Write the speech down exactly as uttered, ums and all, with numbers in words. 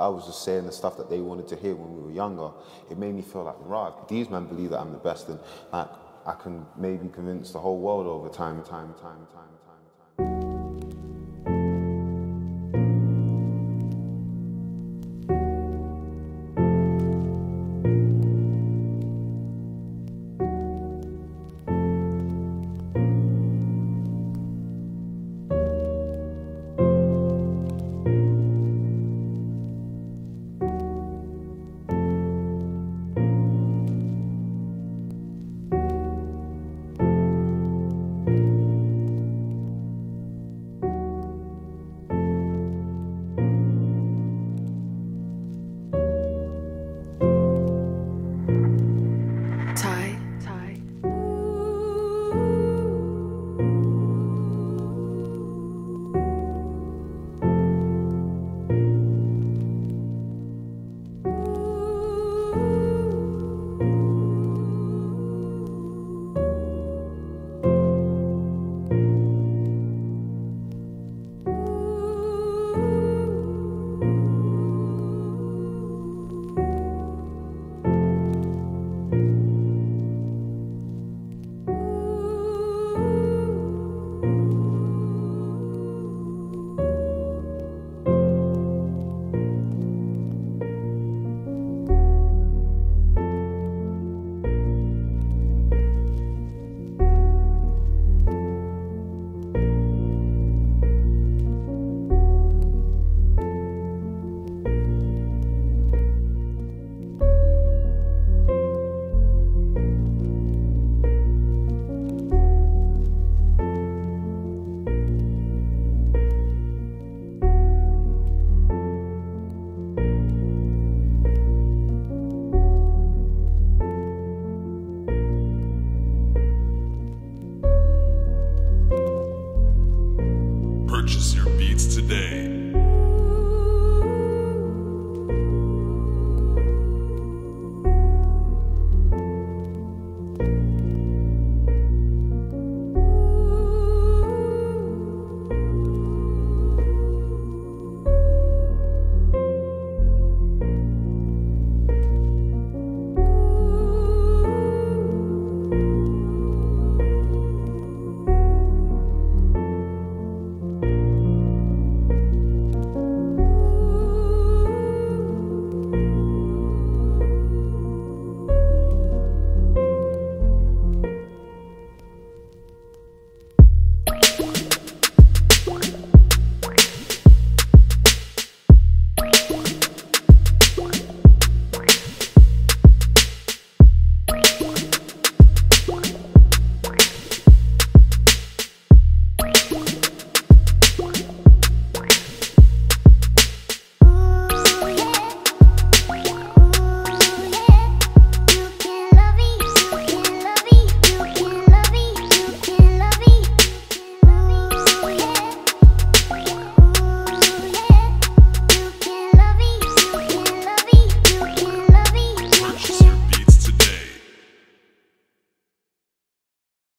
I was just saying the stuff that they wanted to hear when we were younger. It made me feel like, right, these men believe that I'm the best, and like I can maybe convince the whole world over time, time, time, time, time.